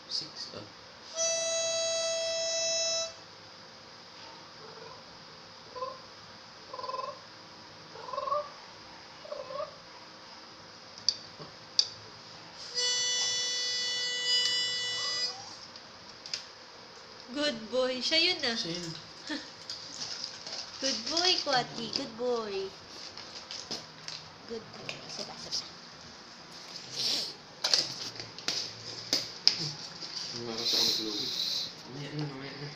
6, oh. Good boy. Siya yun ah. Siya yun. Good boy, Kwati. Good boy. Good boy. Saba. Lumakas ako matulogin. Mamaya na.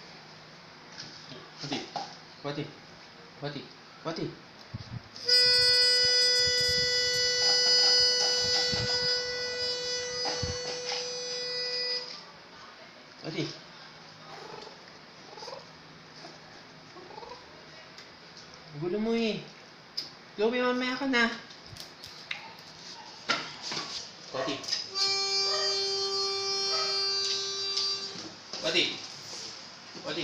Kwati. Kwati. Kwati. Kwati. Gulo mo eh. Chloe, mamaya ka na. Kwati. Kwati. Kwati.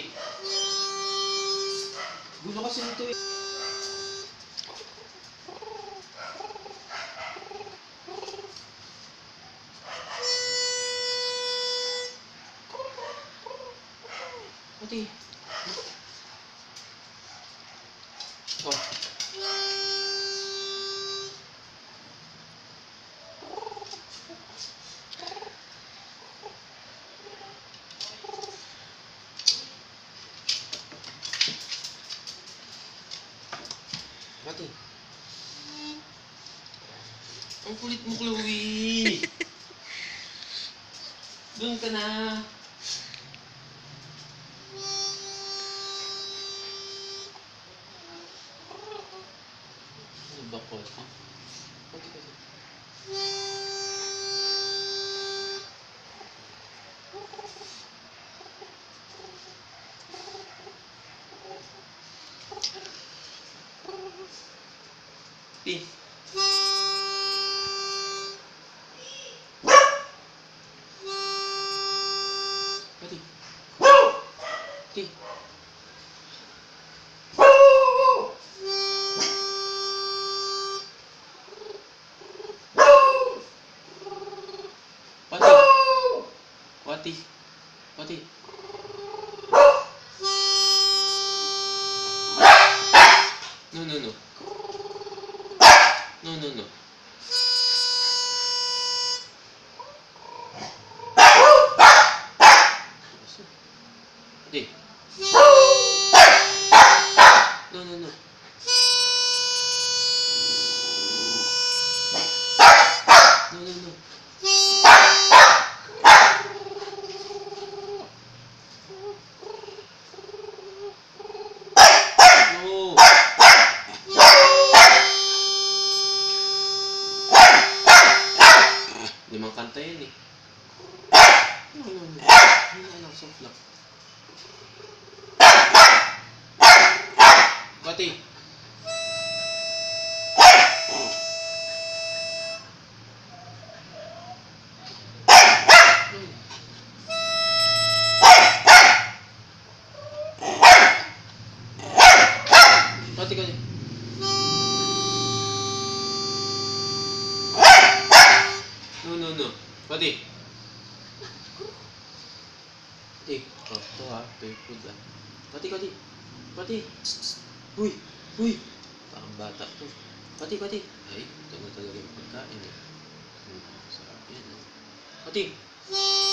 Gulo kasi nito eh. Kwati. Oh. Kwati. Ang kulit mo, Chloe. Doon ka na. Ano ba, Kwati? Kwati. Kwati. Kwati. Kwati. Kwati. Kwati. No. No. Kwati. No. No. No. Limang kanta yan eh. No. Ano, soft lang. Kwati. Kwati. No. Kwati. Kwati. Oh, ito ha. Ito yung food ah. Kwati. Kwati. Uy. Parang bata to. Kwati. Ay, ito na talaga yung pagkain eh. Sarap yan ah. Kwati.